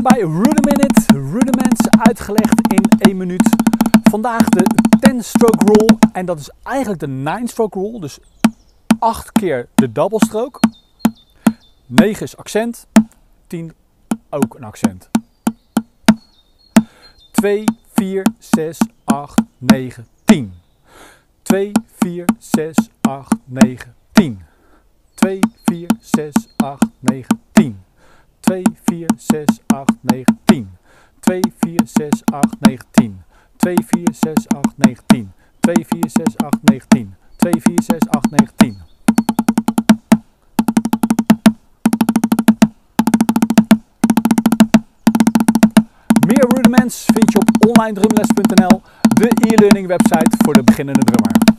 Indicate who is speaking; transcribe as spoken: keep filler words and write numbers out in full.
Speaker 1: bij Rudiminute, Rudiments uitgelegd in één minuut. Vandaag de ten stroke rule en dat is eigenlijk de nine stroke rule, dus acht keer de double stroke. negen is accent, tien ook een accent. twee, vier, zes, acht, negen, tien. twee, vier, zes, acht, negen, tien. twee, vier, zes, acht, negen, tien. twee, vier, zes, acht, negen, tien. twee, vier, zes, acht, negen, tien. twee, vier, zes, acht, negen, tien. twee, vier, zes, acht, negen, tien. twee, vier, zes, acht, negen, tien. Meer rudiments vind je op online drumles punt n l, de e-learning website voor de beginnende drummer.